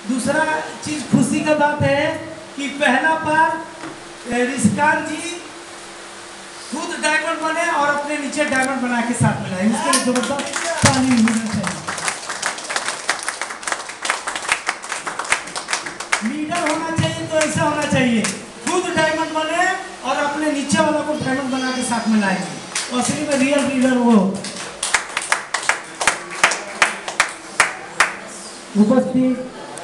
दूसरा चीज खुशी का बात है कि पहला बार रिस्कार जी खुद डायमंड बने और अपने नीचे डायमंड बना के साथ मिलाए। इसके लिए जबरदस्त ताली होना चाहिए। लीडर होना चाहिए तो ऐसा होना चाहिए, खुद डायमंड बने और अपने नीचे वाला को डायमंड बना के साथ मिलाएंगे। असली में रियल लीडर वो। উপস্থিত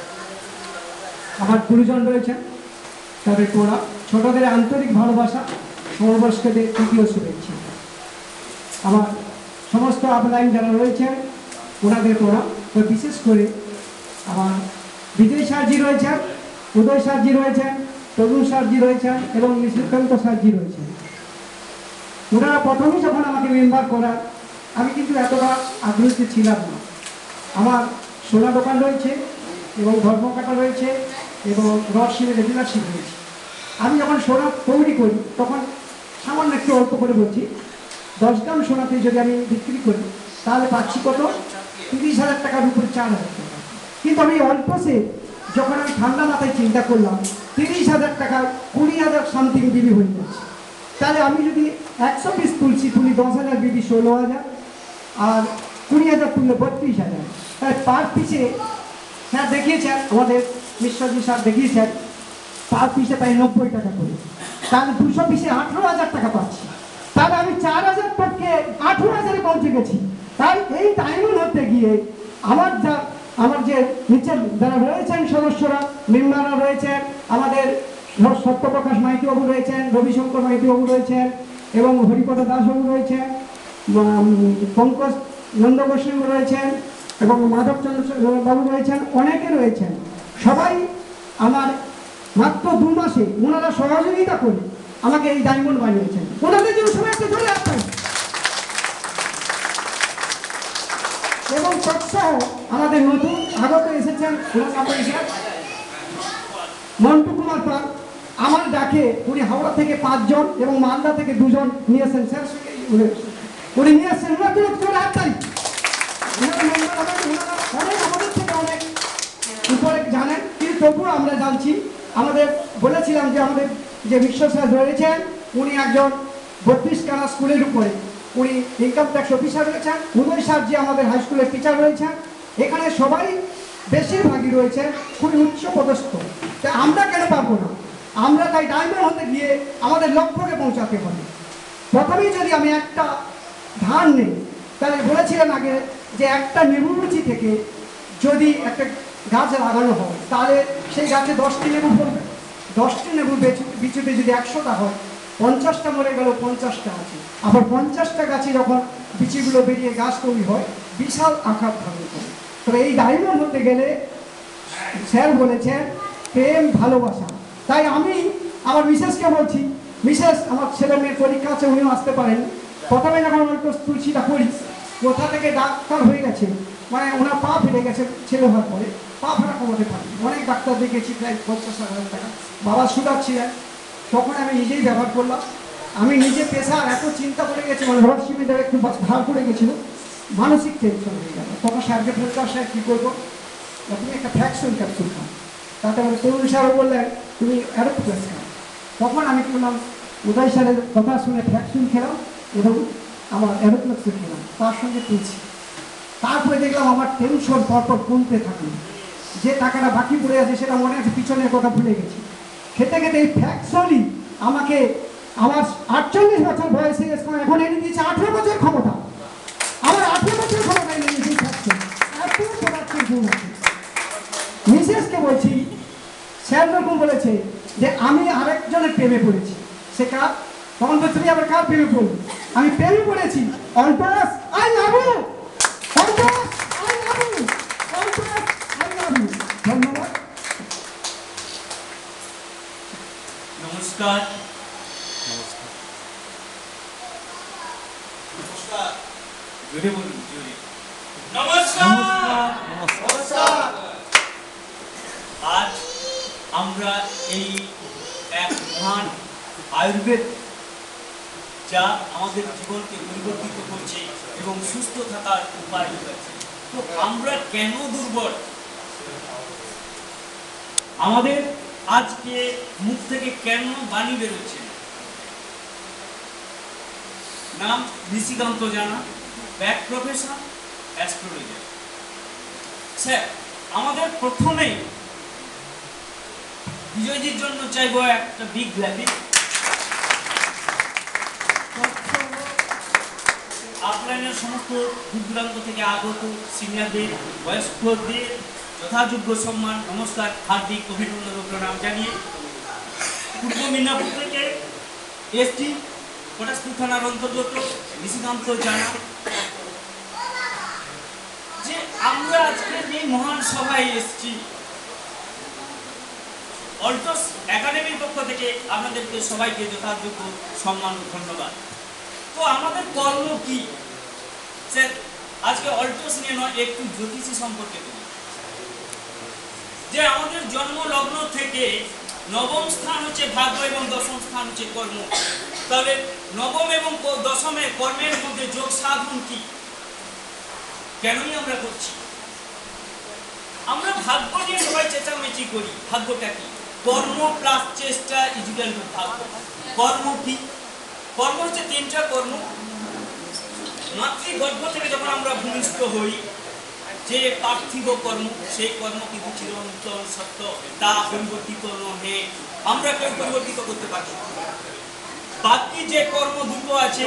আমার গুরুজন রয়েছেন, তাদের পড়া ছোটদের আন্তরিক ভালোবাসা, সমবয়স্কদের তৃতীয় শুভেচ্ছা। আমার সমস্ত আপলাইন যারা রয়েছেন ওনাদের পড়া, তো বিশেষ করে আমার বিজয় স্যারজি রয়েছেন, উদয় স্যারজি রয়েছেন, তরুণ স্যারজি রয়েছেন এবং নিশিকান্ত স্যারজি রয়েছেন। ওনারা প্রথমেই যখন আমাকে মেম্বার করার, আমি কিন্তু এতটা আগ্রহী ছিলাম না। আমার সোনা দোকান রয়েছে এবং ধর্মকাটা রয়েছে এবং রডশিপের রেগুলারশিপ রয়েছে। আমি যখন সোনা তৈরি করি তখন সামান্য একটু অল্প করে বলছি, 10 গ্রাম সোনাতে যদি আমি বিক্রি করি তাহলে পাচ্ছি কত, 30,000 টাকার উপরে 4,000 টাকা। কিন্তু আমি অল্পসে যখন আমি ঠান্ডা মাথায় চিন্তা করলাম 30,000 টাকা 20,000 সামথিং বিবি হয়ে যাচ্ছে, তাহলে আমি যদি 100 পিস তুলছি, তুলি 10,000 বিবি 16,000 আর 20,000 তুললে 32,000, তাই পার পিসে স্যার দেখিয়েছেন, আমাদের মিশ্রজি স্যার দেখিয়েছেন পার পিসে প্রায় 90 টাকা করে। তাহলে 200 পিসে 18,000 টাকা পাচ্ছি, তাহলে আমি 4,000 টপকে 18,000-এ পৌঁছে গেছি। তাই এই টাইমিং হতে গিয়ে আমার যে নিচের যারা রয়েছেন সদস্যরা, মেম্বাররা রয়েছেন, আমাদের সত্যপ্রকাশ মাইতিবাবু রয়েছেন, রবিশঙ্কর মাইতিবাবু রয়েছেন এবং হরিপদ দাসবাবু রয়েছেন, পঙ্কজ নন্দগোস্বামী রয়েছেন এবং মাধবচন্দ্র বাবু রয়েছেন, অনেকে রয়েছেন। সবাই আমার মাত্র 2 মাসে ওনারা সহযোগিতা করে আমাকে এই ডায়মন্ড বানিয়েছেন। ওনাদের জন্য সবাই একটা ধরে আসবেন। এবং তৎসহ আমাদের নতুন আগত এসেছেন মন্টু কুমার পাল। আমার ডাকে উনি হাওড়া থেকে 5 জন এবং মালদা থেকে 2 জন নিয়ে এসেছেন। স্যার উনি নিয়ে এসেছেন, ওনার জন্য চলে আসতাম। অনেক আমাদের থেকে অনেক উপরে জানেন, কিন্তু তবুও আমরা জানছি। আমাদের বলেছিলাম যে আমাদের যে বিশ্ব স্যার রয়েছেন উনি একজন 32 কানা স্কুলের উপরে, উনি ইনকাম ট্যাক্স অফিসার রয়েছেন। উদয় স্যার যে আমাদের হাই স্কুলের টিচার রয়েছেন। এখানে সবাই বেশিরভাগই রয়েছে খুবই উচ্চ পদস্থ। তাই আমরা কেন পারবো না? আমরা তাই ডায়মন্ড হতে গিয়ে আমাদের লক্ষ্যকে পৌঁছাতে হবে। প্রথমেই যদি আমি একটা ধান নেই, তাহলে বলেছিলেন আগে যে একটা লেবু মুচি থেকে যদি একটা গাছ লাগানো হয় তাহলে সেই গাছে 10টি লেবু ফলবে। 10টি লেবু বিচুতে যদি 100টা হয়, 50টা মরে গেল, 50টা আছে। আবার 50টা গাছে যখন বিচিগুলো বেরিয়ে গাছ তৈরি হয়, বিশাল আকার ধারণ করে। তবে এই ডায়মন্ড হতে গেলে স্যার বলেছেন প্রেম ভালোবাসা। তাই আমি আমার মিসেসকে বলছি, মিসেস আমার ছেলে মেয়ের পরীক্ষা আছে, উনিও আসতে পারেন। প্রথমে যখন অল্প তুলসীটা করি, কোথা থেকে ডাক্তার হয়ে গেছে, মানে ওনার পা ফেটে গেছে ছেলে হওয়ার পরে, পা ফেরা কমাতে পারি। অনেক ডাক্তার দেখেছি, প্রায় 50,000 টাকা। বাবা সুগার ছিলেন, তখন আমি নিজেই ব্যবহার করলাম। আমি নিজে পেশার এত চিন্তা করে গেছি, মানে হসপিটালে একটু ভার করে গেছিল, মানসিক টেনশন হয়ে গেল। তখন স্যারকে ফোন করা, স্যার কী করবো, তুমি একটা ফ্যাকশন ক্যাপসুল খাও। তাতে আমার তরুণ স্যারও বললেন তুমি অ্যারোপ্লেস খাও। তখন আমি করলাম উদয় স্যারের কথা শুনে ফ্যাকশন খেলাম এবং আমার অ্যারোপ্লেক্সে খেলাম, তার সঙ্গে তুলছি। তারপরে দেখলাম আমার টেনশন পরপর কমতে থাকলো। যে টাকাটা বাকি পড়ে আছে সেটা মনে আছে, পিছনের কথা ভুলে গেছি। খেতে খেতে এই ফ্যাকশনই আমাকে আমার 48 বছর বয়সে এখন এনে দিয়েছে 18 বছর ক্ষমতা। আমার 18 বছর ক্ষমতা এনে দিয়েছে ফ্যাকশন। এত প্রোডাক্টের গুণ আছে। মিসেসকে বলছি, স্যার যখন বলেছে যে আমি আরেকজনের প্রেমে পড়েছি, সে কার? তখন তো তুমি আবার কার প্রেমে পড়বে? আমি প্রেমে পড়েছি অলটাস, আই লাভ ইউ। অলটাস, আই লাভ ইউ। অলটাস, আই লাভ ইউ। ধন্যবাদ। নমস্কার। জোরে বলুন, জোরে। নমস্কার। নমস্কার। আজ আমরা এই এক মহান আয়ুর্বেদ যা আমাদের জীবনকে পরিবর্তিত করছে এবং সুস্থ থাকার উপায় হয়েছে। তো আমরা কেন দুর্বল? আমাদের আজকে মুখ থেকে কেন বাণী বেরোচ্ছে না? নাম নিশিকান্ত জানা, ব্যাক প্রফেশন অ্যাস্ট্রোলজার। স্যার, আমাদের প্রথমেই বিজয়জির জন্য চাইব একটা বিগ গ্ল্যাপিং। আপলাইনের সমস্ত দূরান্ত থেকে আগত সিনিয়রদের, বয়স্কদের যথাযোগ্য সম্মান, নমস্কার, হার্দিক অভিনন্দন ও প্রণাম জানিয়ে পূর্ব মিদনাপুর থেকে এসটি পটাশপুর থানার অন্তর্গত নিশিকান্ত জানা যে আমরা আজকে যে মহান সভায় এসেছি, অলটোস একাডেমির পক্ষ থেকে আপনাদেরকে সবাইকে যথাযোগ্য সম্মান ও ধন্যবাদ। তো আমাদের কর্ম কি স্যার? আজকে অলটোস নিয়ে নয়, একটু জ্যোতিষী সম্পর্কে বলি যে আমাদের জন্ম লগ্ন থেকে নবম স্থান হচ্ছে ভাগ্য এবং দশম স্থান হচ্ছে কর্ম। তাহলে নবম এবং দশমের কর্মের মধ্যে যোগ সাধন কি, কেনই আমরা করছি? আমরা ভাগ্য নিয়ে সবাই চেঁচামেচি করি। ভাগ্যটা কি? কর্ম প্লাস চেষ্টা ইকুয়াল টু ভাগ্য। কর্ম কি? কর্ম হচ্ছে তিনটা কর্ম। মাতৃগর্ভ থেকে যখন আমরা ভূমিষ্ঠ হই, যে পার্থিব কর্ম, সেই কর্ম কিন্তু চিরন্তন সত্য, তা পরিবর্তিত নহে। আমরা কেউ পরিবর্তিত করতে পারি না। বাকি যে কর্ম দুটো আছে,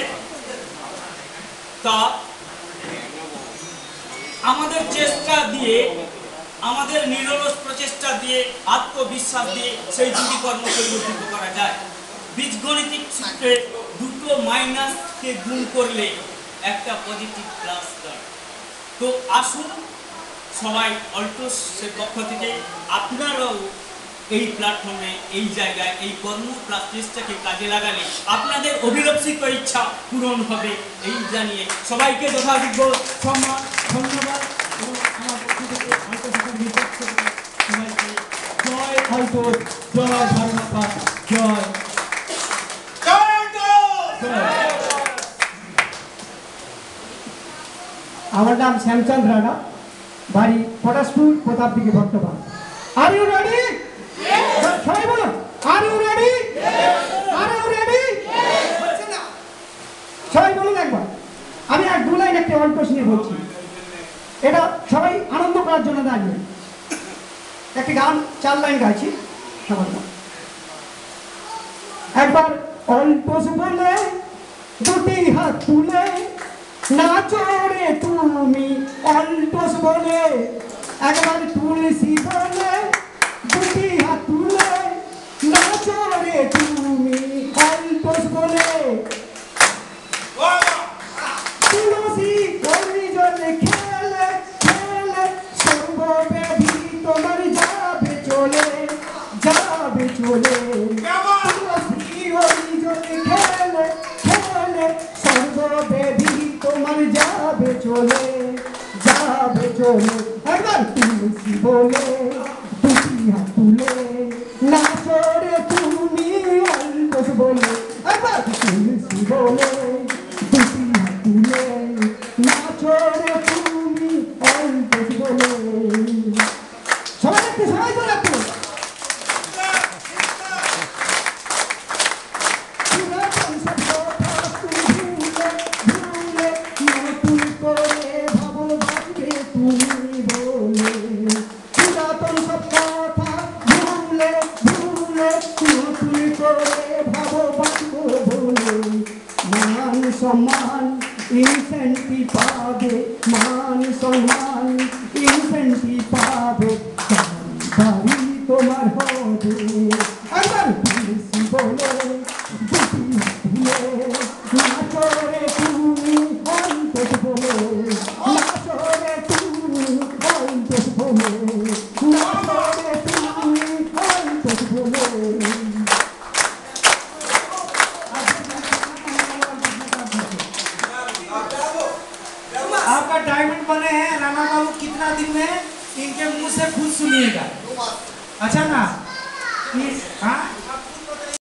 তা আমাদের চেষ্টা দিয়ে, আমাদের নিরলস প্রচেষ্টা দিয়ে, আত্মবিশ্বাস দিয়ে সেই দুটি কর্ম পরিবর্তিত করা যায়। বীজগণিতিক সূত্রে দুটো মাইনাসকে গুণ করলে একটা পজিটিভ প্লাস দেয়। তো আসুন সবাই অলটোসের পক্ষ থেকে আপনারাও এই প্ল্যাটফর্মে, এই জায়গায় এই কর্ম প্লাস চেষ্টাকে কাজে লাগালে আপনাদের অভিলপ্সিত ইচ্ছা পূরণ হবে, এই জানিয়ে সবাইকে যথাযোগ্য সম্মান, ধন্যবাদ এবং আমার পক্ষ থেকে সবাইকে জয় অলটোস, জয় ভারতমাতা, জয় আমার নাম শ্যামচন্দ্র রানা, বাড়ি পটাশপুর, প্রতাপদিঘি, বর্তমান। Are you ready? সবাই বলো, are you ready? Are you ready? সবাই বলুন একবার। আমি আর দু লাইন একটা অলটোস নিয়ে বলছি, এটা সবাই আনন্দ করার জন্য দাঁড়িয়ে একটি গান 4 লাইন গাইছি। একবার অলটোস বলে দুটি হাত তুলে নাচো রে তুমি, অলটোস বলে একবার তুলসী বলে দুটি হাত তুলে নাচো রে তুমি, অলটোস বলে তুলসী ওই জলে খেলে খেলে সর্বব্যাধি তোমার যাবে চলে, যাবে চলে। তুলসী ওই জলে খেলে খেলে সর্বব্যাধি তোমার যাবে চলে, যাবে চলে। একবার তুলসী বলে দুটি হাত তুলে নাচো রে তুমি, অলটোস বলে একবার তুলসী বলে দুটি হাত তুলে নাচো রে তুমি, অলটোস বলে। সবাই একটু, সবাই বলে একটু। সম্মান ইনফেন্টি পাবে, মান সম্মান ইনফেন্টি পাবে, বাড়ি তোমার হবে। একবার তুলসী বলে দুটি তুলে নাচো রে তুমি, অলটোস বলে নাচো রে তুমি, অলটোস বলে নাচো রে তুমি, অলটোস বলে। आपका डायमंड बने हैं राणा बाबू, कितना दिन में? इनके मुंह से खुद सुनिएगा, अच्छा ना? हाँ